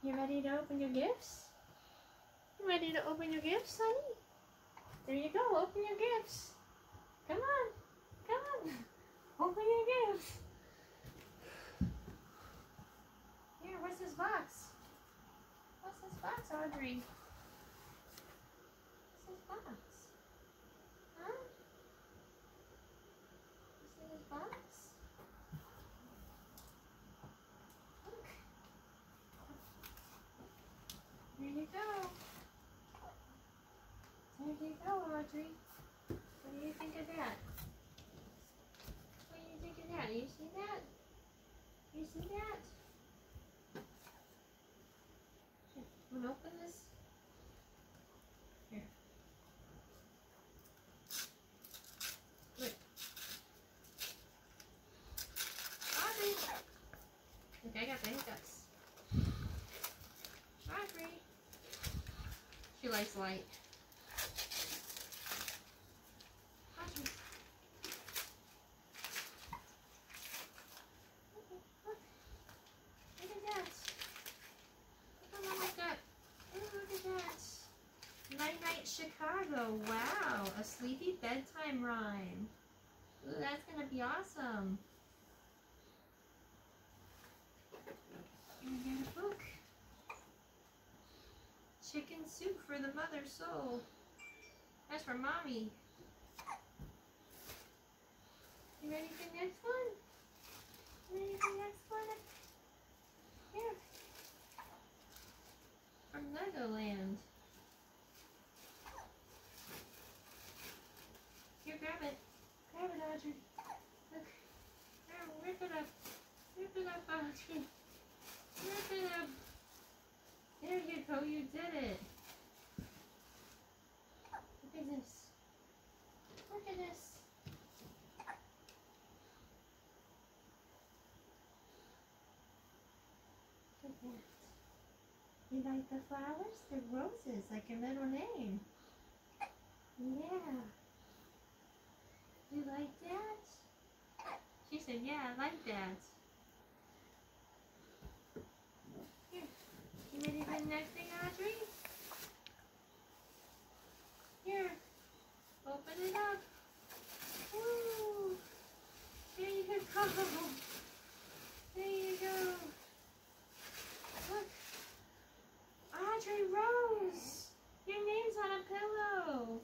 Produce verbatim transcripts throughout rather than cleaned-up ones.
You ready to open your gifts? You ready to open your gifts, honey? There you go. Open your gifts. Come on. Come on. Open your gifts. Here, what's this box? What's this box, Audrey? What's this box? Huh? You see this box? Look. There you go. There you go, Audrey. What do you think of that? What do you think of that? You see that? You see that? Here, I'm gonna open this. Here. Look. Audrey! Look, I got the hiccups. Audrey! She likes light. Audrey. Look, look. Look at that. Look at what I got. Oh, look at that. Night Night Chicago. Wow. A sleepy bedtime rhyme. Ooh, that's gonna be awesome. And you get a book. Chicken Soup for the Mother's Soul. That's for Mommy. You ready for the next one? You ready for the next one? Here. From Legoland. Here, grab it. Grab it, Audrey. Look. There, rip it up. Rip it up, Audrey. Rip it up. There you go, you did it. Look at this. Look at this. Look at that. You like the flowers? They're roses, like your middle name. Yeah. You like that? She said, yeah, I like that. Here. You ready for the next thing, Audrey? Here. Open it up. Woo! There you go. There you go. Look. Audrey Rose. Your name's on a pillow.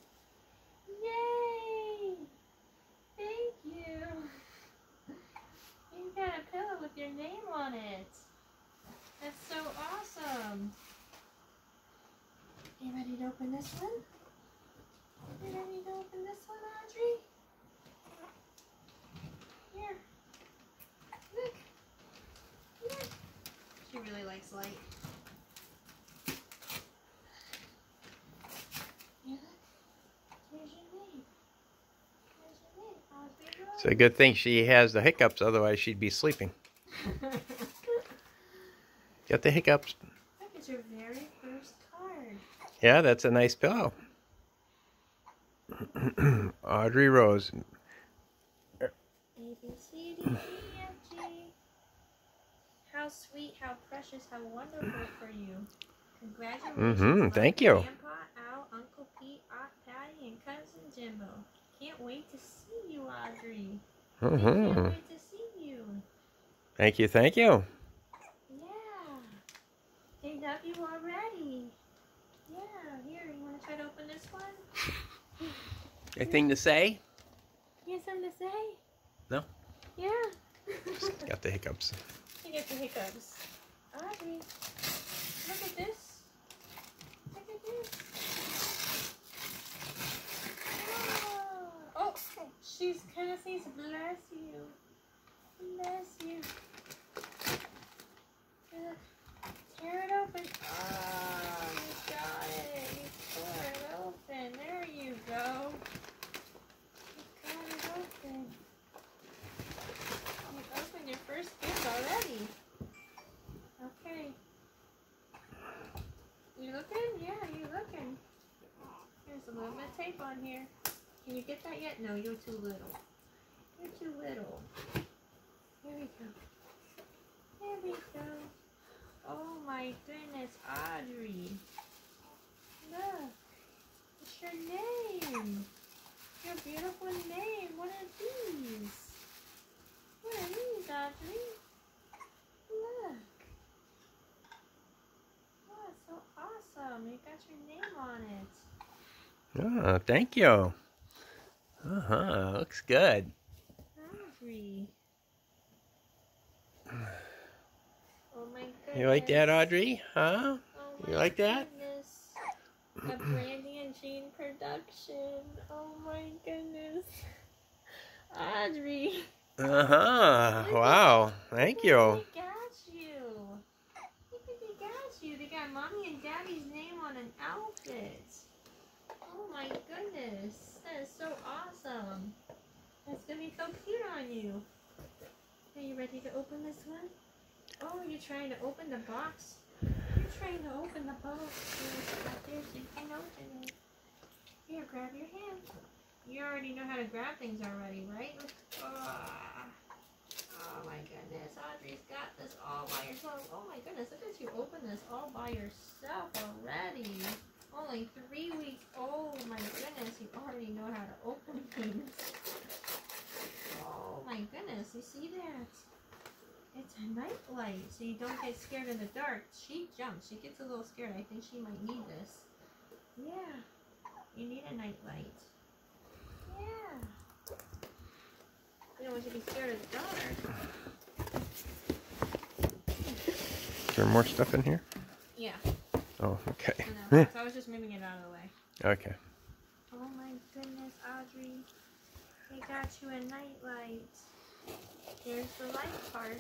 Yay! Thank you. You got a pillow with your name on it. That's so awesome. You ready to open this one? You ready to open this one, Audrey? Here. Look. Look. She really likes light. Yeah, look. Here's your name. Here's your name, Audrey Rose. It's a good thing she has the hiccups, otherwise she'd be sleeping. Got the hiccups. Look, it's your very first card. Yeah, that's a nice pillow. Audrey Rose. A, B, C, D, E, F, G. How sweet, how precious, how wonderful for you. Congratulations. Mm-hmm, thank you. Grandpa, Al, Uncle Pete, Aunt Patty, and Cousin Jimbo. Can't wait to see you, Audrey. Mm-hmm. Can't wait to see you. Thank you, thank you. They love you already. Yeah, here, you want to try to open this one? Anything to say? You have something to say? No. Yeah. Just got the hiccups. You get the hiccups. Audrey, look at this. Look at this. Oh, oh she's kind of says, bless you. Bless you. Look. Tear it open. Oh, you got it. You tore it open. There you go. You got it open. You opened your first gift already. Okay. You looking? Yeah, you looking. There's a little bit of tape on here. Can you get that yet? No, you're too little. You're too little. Here we go. Here we go. Oh my goodness, Audrey. Look. It's your name. Your beautiful name. What are these? What are these, Audrey? Look. Oh, it's so awesome. You got your name on it. Oh, thank you. Uh-huh. Looks good. Audrey. Oh my goodness. You like that, Audrey? Huh? Oh You like that? Goodness. A Brandy and Jean production. Oh my goodness. Audrey. Uh-huh. Wow. Thank you. Look what they got you. Look what they got you. They got Mommy and Daddy's name on an outfit. Oh my goodness. That is so awesome. That's going to be so cute on you. Are you ready to open this one? Oh, you're trying to open the box? You're trying to open the box. There's a note in it. Here, grab your hand. You already know how to grab things already, right? Oh, oh my goodness. Audrey's got this all by herself. Oh my goodness. Look at you open this all by yourself already. Only three weeks old. My goodness. You already know how to open things. Oh my goodness. You see that? It's a night light, so you don't get scared in the dark. She jumps. She gets a little scared. I think she might need this. Yeah. You need a night light. Yeah. You don't want you to be scared of the dark. Is there more stuff in here? Yeah. Oh, okay. I know. So I was just moving it out of the way. Okay. Oh my goodness, Audrey. They got you a night light. Here's the light part.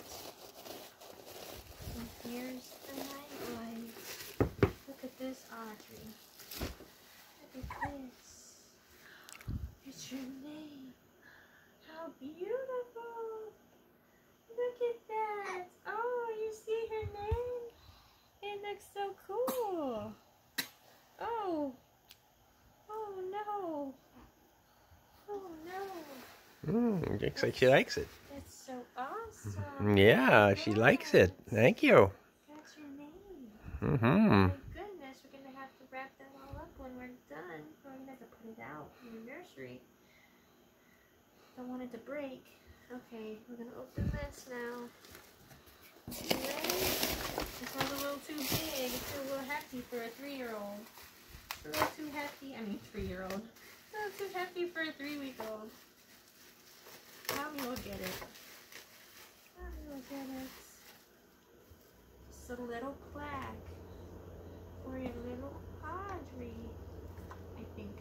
And here's the night light. Look at this, Audrey. Look at this. It's your name. How beautiful. Look at that. Oh, you see her name? It looks so cool. Oh. Oh no. Oh no. Mm, looks like she likes it. It's so awesome. Yeah, she likes it. Thank you. That's your name. Mm-hmm. My goodness, we're going to have to wrap that all up when we're done. We're going to have to put it out in the nursery. Don't want it to break. Okay, we're going to open this now. You ready? This one's a little too big. It's a little hefty for a three-year-old. It's a little too hefty. I mean, three-year-old. A little too hefty for a three-week-old. Mommy will get it. Mommy will get it. Just a little plaque for your little Audrey, I think.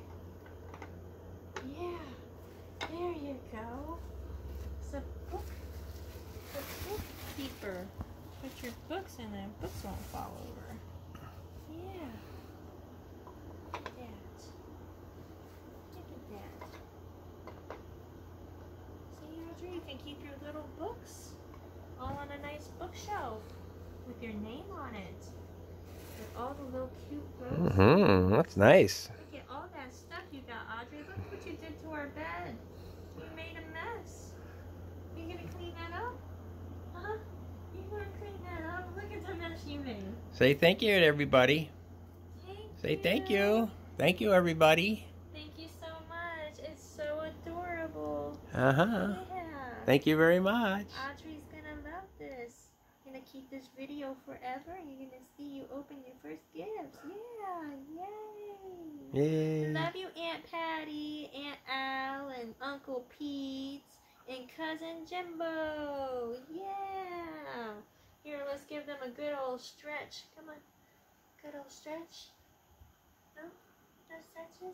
Yeah, there you go. It's a book. It's a book keeper. Put your books in there. Books won't fall over. Yeah. Look at that. Look at that. See, Audrey, you can keep your little books all on a nice bookshelf with your name on it. With all the little cute roses. Mm-hmm. That's nice. Look at all that stuff you got, Audrey. Look what you did to our bed. You made a mess. Are you going to clean that up? Huh? You going to clean that up? Look at the mess you made. Say thank you to everybody. Thank Say you. thank you. Thank you, everybody. Thank you so much. It's so adorable. Uh-huh. Yeah. Thank you very much. Audrey's gonna love this. Gonna keep this video forever. You're gonna see you open your first gifts. Yeah, yay. Yay. Love you, Aunt Patty, Aunt Al, and Uncle Pete, and Cousin Jimbo. Yeah. Here, let's give them a good old stretch. Come on. Good old stretch. No? No stretches?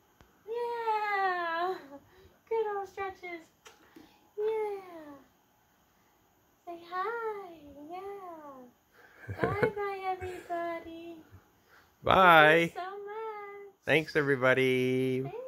Yeah. Good old stretches. Yeah. Say hi. Yeah. Bye-bye, everybody. Bye. Thank you so much. Thanks, everybody. Thank